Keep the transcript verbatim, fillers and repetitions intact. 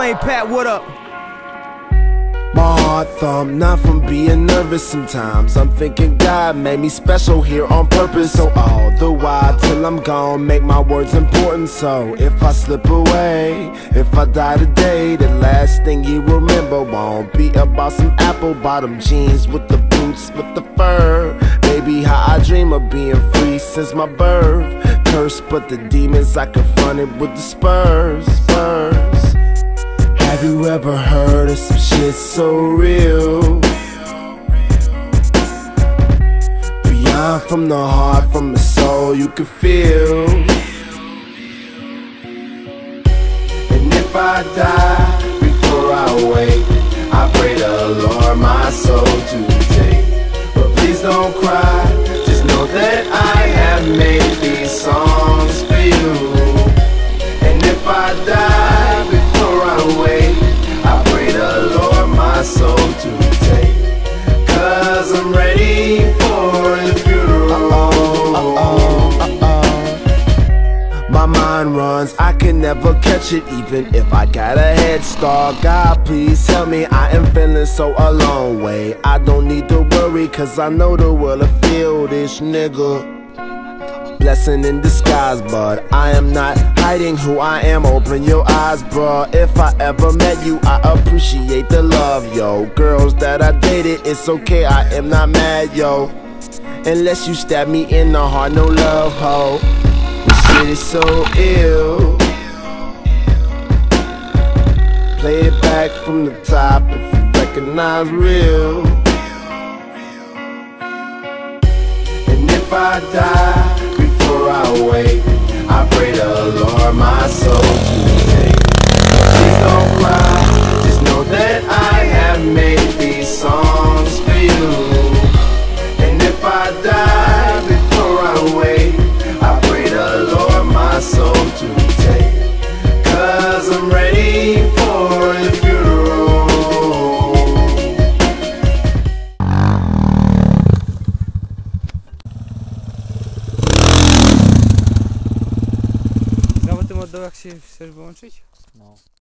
Flame Pat, what up? My heart thump, not from being nervous sometimes. I'm thinking God made me special here on purpose. So all the while till I'm gone, make my words important. So if I slip away, if I die today, the last thing you remember won't be about some apple bottom jeans with the boots, with the fur. Baby, how I dream of being free since my birth. Cursed, but the demons I confronted with the spurs, spurs. Have you ever heard of some shit so real? Beyond from the heart, from the soul you can feel. And if I die before I wake, I pray the Lord my soul to take. But please don't cry, just know that I have made these songs for you. And if I die before I wake, I pray the Lord my soul to take. Cause I'm ready for the funeral. Uh-oh, uh-oh. My mind runs, I can never catch it even if I got a head start. God please help me, I am feeling so alone. Way I don't need to worry, cause I know the world will feel this nigga. Blessing in disguise, but I am not hiding who I am. Open your eyes, bruh. If I ever met you, I appreciate the love, yo. Girls that I dated, it's okay, I am not mad, yo. Unless you stab me in the heart, no love, ho. This shit is so ill. Play it back from the top if you recognize real. And if I die before I wake, I pray the Lord my soul to take. Please don't cry, just know that I have made these songs for you. And if I die before I wake, I pray the Lord my soul to take. Cause I'm ready for the funeral. Nawet tym oddał, jak się chcesz wyłączyć? No.